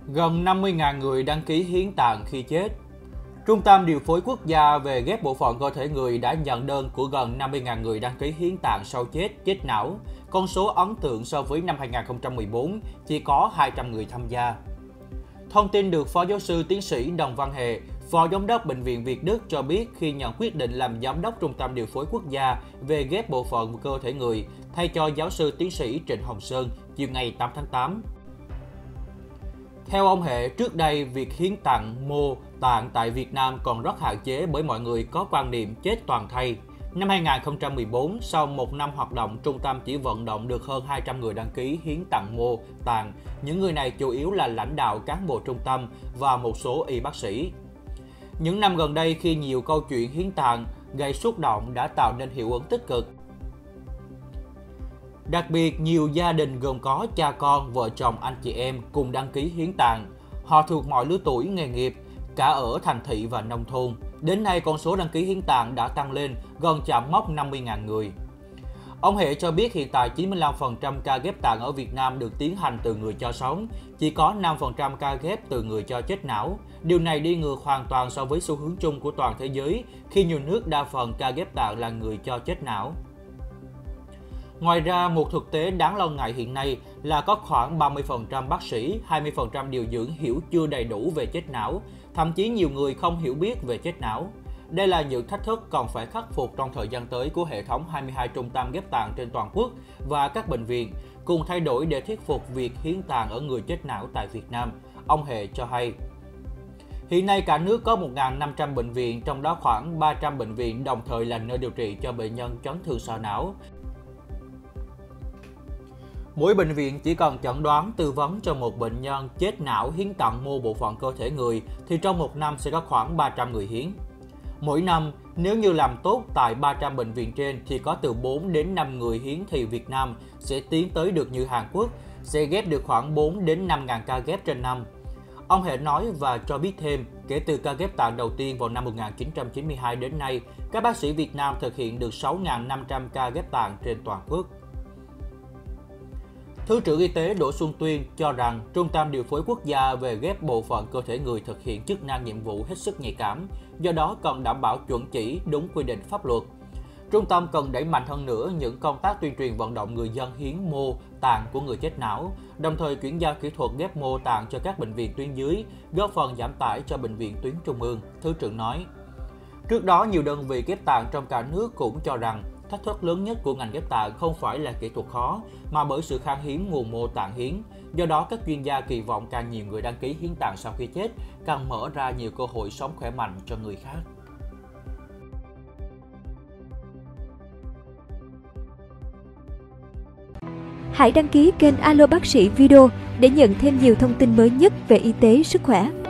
Gần 50.000 người đăng ký hiến tạng khi chết. Trung tâm Điều phối Quốc gia về ghép bộ phận cơ thể người đã nhận đơn của gần 50.000 người đăng ký hiến tạng sau chết não. Con số ấn tượng so với năm 2014, chỉ có 200 người tham gia. Thông tin được Phó Giáo sư Tiến sĩ Đồng Văn Hệ, Phó Giám đốc Bệnh viện Việt Đức cho biết khi nhận quyết định làm Giám đốc Trung tâm Điều phối Quốc gia về ghép bộ phận cơ thể người, thay cho Giáo sư Tiến sĩ Trịnh Hồng Sơn chiều ngày 8 tháng 8. Theo ông Hệ, trước đây việc hiến mô tạng tại Việt Nam còn rất hạn chế bởi mọi người có quan niệm chết toàn thây. Năm 2014, sau một năm hoạt động, trung tâm chỉ vận động được hơn 200 người đăng ký hiến mô tạng. Những người này chủ yếu là lãnh đạo cán bộ trung tâm và một số y bác sĩ. Những năm gần đây, khi nhiều câu chuyện hiến tạng gây xúc động đã tạo nên hiệu ứng tích cực. Đặc biệt, nhiều gia đình gồm có cha con, vợ chồng, anh chị em cùng đăng ký hiến tạng. Họ thuộc mọi lứa tuổi, nghề nghiệp, cả ở thành thị và nông thôn. Đến nay, con số đăng ký hiến tạng đã tăng lên, gần chạm mốc 50.000 người. Ông Hệ cho biết hiện tại 95% ca ghép tạng ở Việt Nam được tiến hành từ người cho sống, chỉ có 5% ca ghép từ người cho chết não. Điều này đi ngược hoàn toàn so với xu hướng chung của toàn thế giới, khi nhiều nước đa phần ca ghép tạng là người cho chết não. Ngoài ra, một thực tế đáng lo ngại hiện nay là có khoảng 30% bác sĩ, 20% điều dưỡng hiểu chưa đầy đủ về chết não, thậm chí nhiều người không hiểu biết về chết não. Đây là những thách thức còn phải khắc phục trong thời gian tới của hệ thống 22 trung tâm ghép tạng trên toàn quốc và các bệnh viện, cùng thay đổi để thuyết phục việc hiến tạng ở người chết não tại Việt Nam, ông Hệ cho hay. Hiện nay cả nước có 1.500 bệnh viện, trong đó khoảng 300 bệnh viện đồng thời là nơi điều trị cho bệnh nhân chấn thương sọ não. Mỗi bệnh viện chỉ cần chẩn đoán tư vấn cho một bệnh nhân chết não hiến tặng mô bộ phận cơ thể người thì trong một năm sẽ có khoảng 300 người hiến. Mỗi năm, nếu như làm tốt tại 300 bệnh viện trên thì có từ 4 đến 5 người hiến thì Việt Nam sẽ tiến tới được như Hàn Quốc, sẽ ghép được khoảng 4 đến 5.000 ca ghép trên năm. Ông Hệ nói và cho biết thêm, kể từ ca ghép tạng đầu tiên vào năm 1992 đến nay, các bác sĩ Việt Nam thực hiện được 6.500 ca ghép tạng trên toàn quốc. Thứ trưởng Y tế Đỗ Xuân Tuyên cho rằng Trung tâm Điều phối Quốc gia về ghép bộ phận cơ thể người thực hiện chức năng nhiệm vụ hết sức nhạy cảm, do đó cần đảm bảo chuẩn chỉ, đúng quy định pháp luật. Trung tâm cần đẩy mạnh hơn nữa những công tác tuyên truyền vận động người dân hiến mô tạng của người chết não, đồng thời chuyển giao kỹ thuật ghép mô tạng cho các bệnh viện tuyến dưới, góp phần giảm tải cho bệnh viện tuyến trung ương, Thứ trưởng nói. Trước đó, nhiều đơn vị ghép tạng trong cả nước cũng cho rằng thách thức lớn nhất của ngành ghép tạng không phải là kỹ thuật khó, mà bởi sự khan hiếm nguồn mô tạng hiến. Do đó, các chuyên gia kỳ vọng càng nhiều người đăng ký hiến tạng sau khi chết, càng mở ra nhiều cơ hội sống khỏe mạnh cho người khác. Hãy đăng ký kênh Alo Bác sĩ Video để nhận thêm nhiều thông tin mới nhất về y tế, sức khỏe.